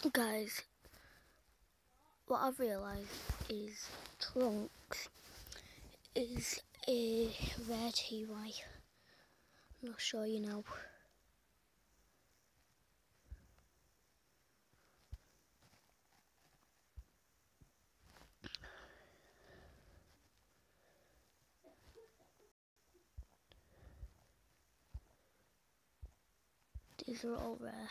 Guys, what I've realised is Trunks is a rare TY. I'm not sure you know. These are all rare.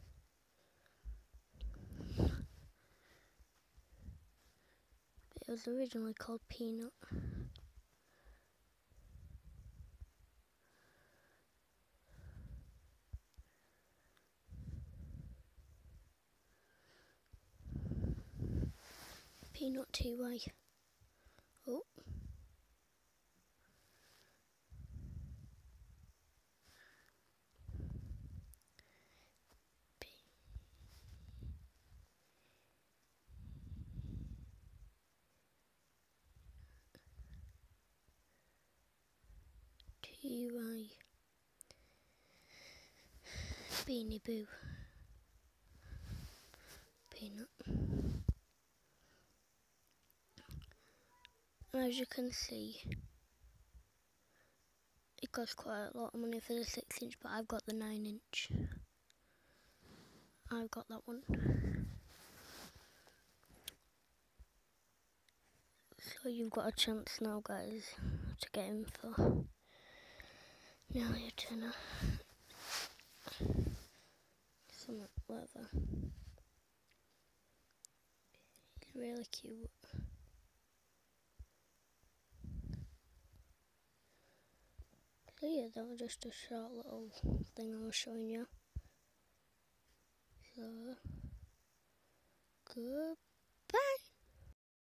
It was originally called Peanut. Peanut TY. Oh. TY. Beanie Boo. Peanut. And as you can see, it costs quite a lot of money for the 6-inch, but I've got the 9-inch. I've got that one. So you've got a chance now, guys, to get him for nearly a tenner. Something, whatever. He's really cute. So yeah, that was just a short little thing I was showing you. So, goodbye.